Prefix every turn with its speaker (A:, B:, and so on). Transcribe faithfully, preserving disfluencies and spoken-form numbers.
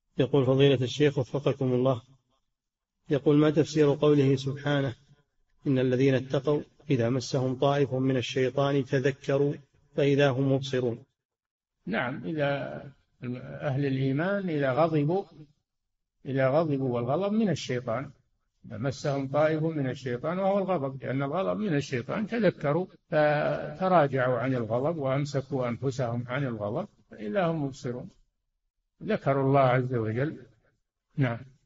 A: يقول فضيلة الشيخ وفقكم الله، يقول ما تفسير قوله سبحانه إن الذين اتقوا إذا مسهم طائف من الشيطان تذكروا فإذا هم مبصرون؟
B: نعم، إذا أهل الإيمان إذا غضبوا إذا غضبوا، والغضب من الشيطان، إذا مسهم طائف من الشيطان وهو الغضب، لأن الغضب من الشيطان تذكروا فتراجعوا عن الغضب وأمسكوا أنفسهم عن الغضب فإذا هم مبصرون، ذكروا الله عز وجل. نعم.